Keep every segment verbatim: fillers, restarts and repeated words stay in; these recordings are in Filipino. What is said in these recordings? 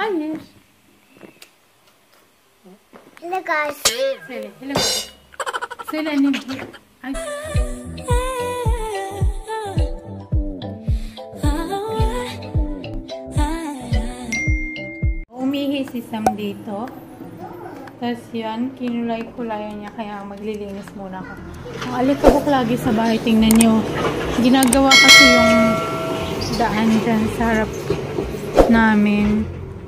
Hi. Hello guys. Say hello guys. Say the name. Hi. Umihi si Sam dito. Tapos yan, kinulay-kulayan niya kaya maglilinis muna ako. Ang alikabok lagi sa bahay, tingnan nyo. Ginagawa kasi yung daan dyan sa harap namin.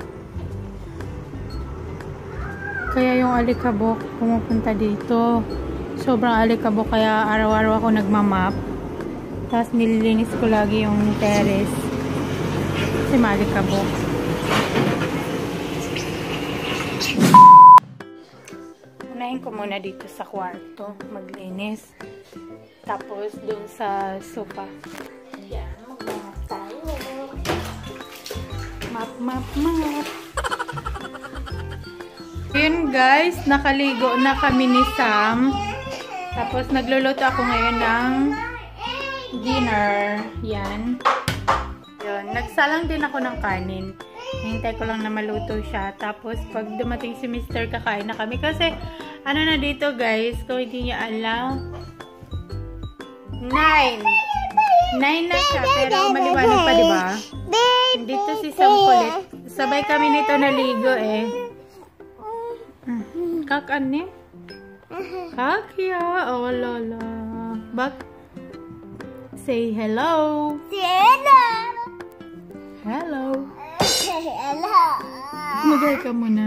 Kaya yung alikabok pumupunta dito. Sobrang alikabok kaya araw-araw ako nagmamap. Tapos nililinis ko lagi yung terrace. Kasi maalikabok. Unahin ko muna dito sa kwarto maglinis. Tapos dun sa sofa. Yan, mag-map tayo. Map, map, map. Yun guys, nakaligo na kami ni Sam. Tapos nagluluto ako ngayon ng dinner. Yan. Yun. Nagsalang din ako ng kanin. Hintay ko lang na maluto siya. Tapos pag dumating si Mister kakain na kami. Kasi ano na dito guys, kung hindi niya alam, nine. Nine na siya. Pero maliwanag pa diba? Dito si Sam kulit. Sabay kami nito naligo eh. Kak ane? Kak ya? Oh lala. Bak? Say hello. Say hello. Hello. Say hello. Magay ka muna.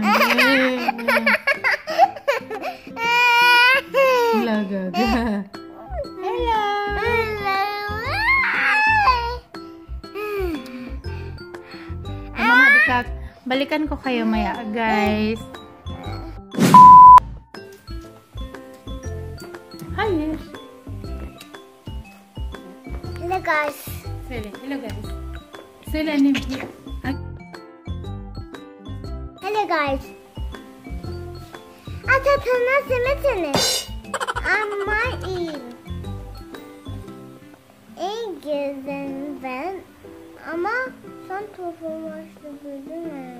Lagaga. Hello. Mama, dikak. Balikan ko kayo maya, guys. Hi. Hello guys. Say hello guys. Say the name. Hello guys. Ata tanesi misiniz? Ama iyi. İyi gezdin ben. Ama sen topum başladın mı?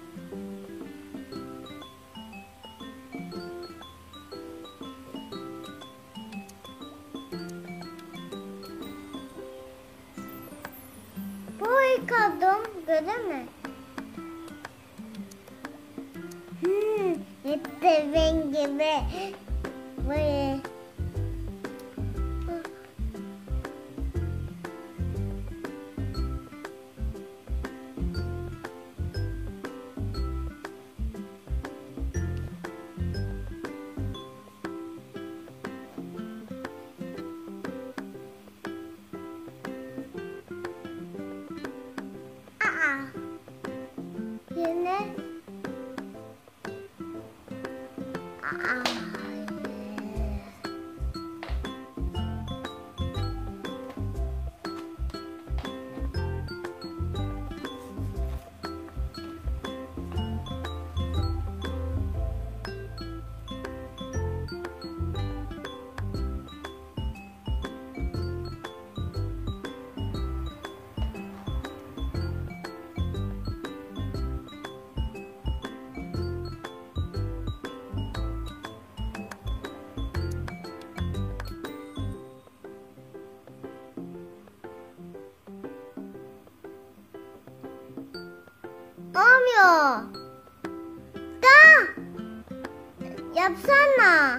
Bu yıkadım, gördün mü? Hmm, hep de ben gibi böyle. Yine Aa, olmuyor. Da yapsana.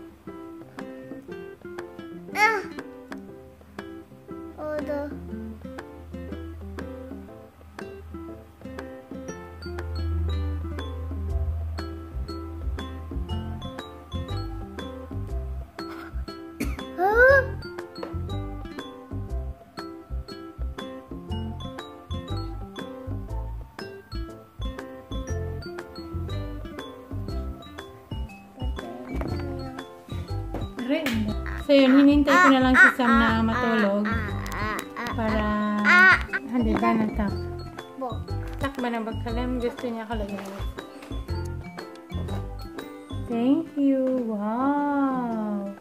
Ah. Oldu. So yun, hinintay ko na lang si Sam na matulog para hindi ba natak tak ba na bagkalam, gusto niya kalagyan. Thank you. Wow,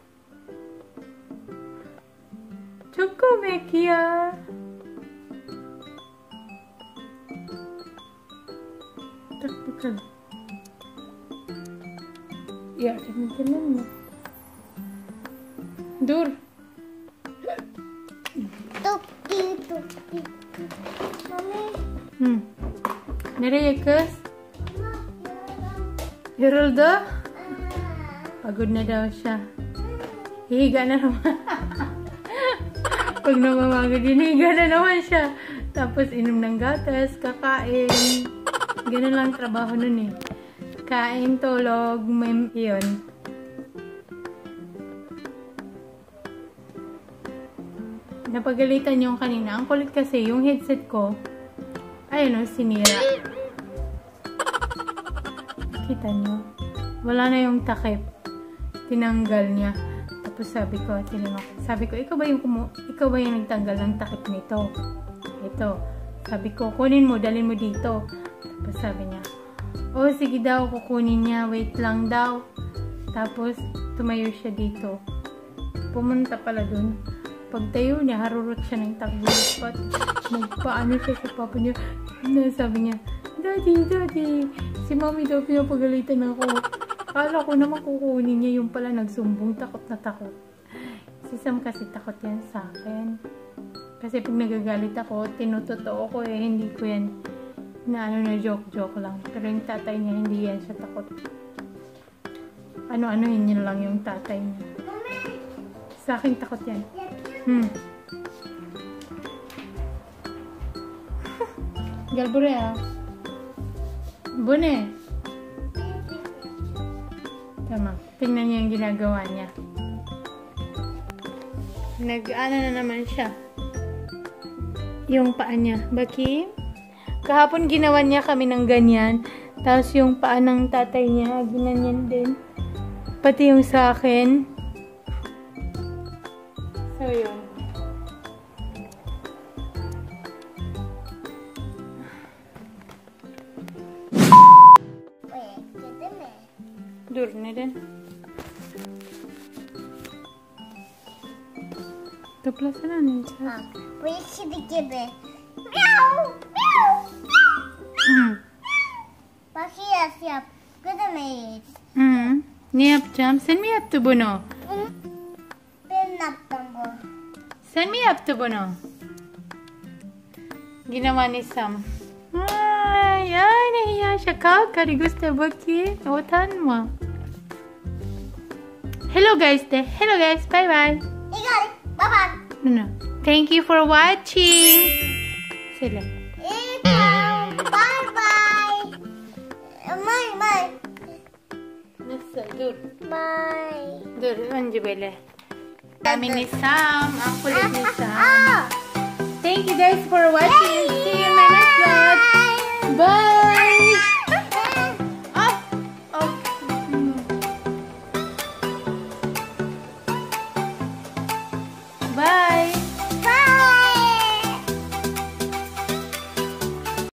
Choco Mekia. taktikal. Ya, ganun mo. Dur. Tukti, tukti. Mami. Hmm. Nereye kız? Yoruldu? Pagod na daw siya. Hihiga na naman. Pag namamagod, hinihiga na naman siya. Tapos inom ng gatas, kakain. Ganun lang trabaho nun eh. Kain, tulog, may yun. Napagalitan yung kanina. Ang kulit kasi, yung headset ko, ayun o, sinira. Kita nyo? Wala na yung takip. Tinanggal niya. Tapos sabi ko, tinanong, sabi ko, ikaw ba yung, kumu ikaw ba yung nagtanggal ng takip nito? Ito. Sabi ko, kunin mo, dalhin mo dito. Tapos sabi niya, oh, sige daw, kukunin niya. Wait lang daw. Tapos, tumayo siya dito. Pumunta pala dun. Pagtayo niya, harurot siya ng taglipat. Magpaano siya sa papa niya. Sabi niya, Daddy, Daddy, si Mommy daw pinapagalitan ako. Kala ko naman kukunin niya, yung pala nagsumbong, takot na takot. Si Sam kasi takot yan sa akin. Kasi pag nagagalit ako, tinutotoo ko eh, hindi ko yan na ano na joke-joke lang. Pero yung tatay niya, hindi yan siya takot. Ano-ano yun yun lang yung tatay niya. Sa akin takot yan. Hmm. Galbure ah. Bune. Tama. Tingnan niyo yung ginagawa niya. Nag-ano na naman siya. Yung paa niya. Baki? Kahapon ginawa niya kami ng ganyan. Tapos yung paa ng tatay niya, ginanyan din. Pati yung sa akin. So, yun. Dur neden? Toplasana ne? Ha, bu ikisi gibi. Miau, miau, Hmm. bak yap yap. Gidemeyiz. Hmm. Ne yapacağım? Sen mi yaptı bunu? Ben yaptım bu. Sen mi yaptı bunu? Ginawa ni Sam. Ay, ay, nahiya siya. Kakari, gusto baki. Utanma. Hello guys de. Hello guys. Bye bye. İgal, baba. No, no. Thank you for watching. Sila. İgal, bye bye. May, may. Nasıl? Dur. Bye. Dur. Önce böyle. Kami ni Sam. Ang kulit ni Sam. Ah, Thank you guys for watching.